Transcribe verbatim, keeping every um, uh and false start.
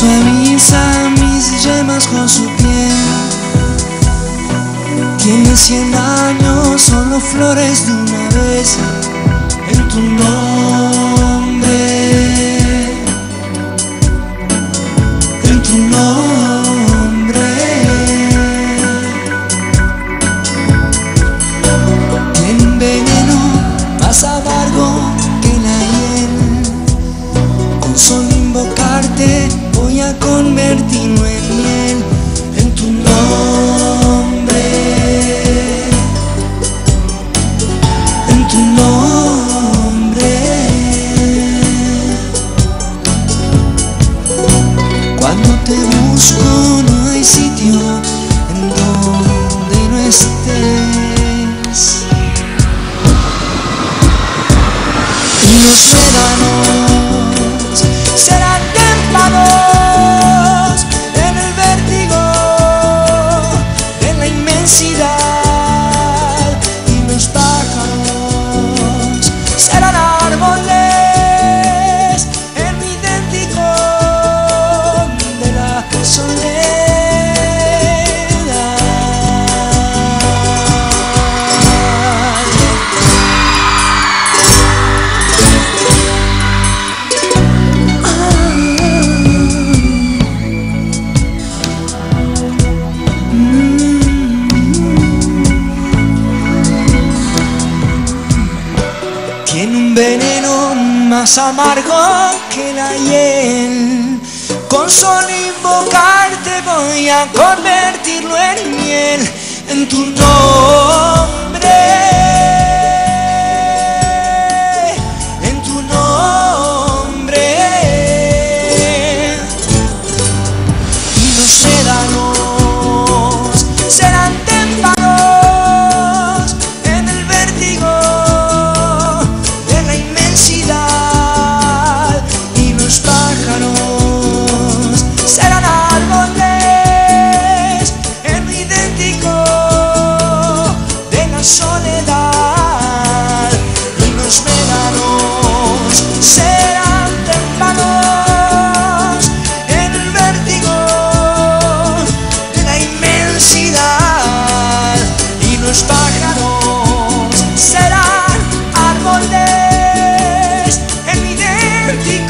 Suaviza mis yemas con su piel. Tiene cien años, solo flores de una vez en tu nombre, en tu nombre. Tiene un veneno más amargo que la hiel. Con solo invocarte voy a convertirlo en miel, en tu nombre, en tu nombre. Cuando te busco no hay sitio en donde no estés. Y los médanos serán témpanos en el vértigo, en la inmensidad. Y los pájaros serán árboles en lo idéntico de la soledad. Tiene un veneno más amargo que la hiel. Con solo invocarte voy a convertirlo en miel, en tu nombre, en tu nombre. Y los médanos serán témpanos en el vértigo, y los pájaros serán árboles en lo idéntico de la soledad. Y los médanos serán témpanos en el vértigo de la inmensidad. Y los pájaros serán árboles en mi identidad.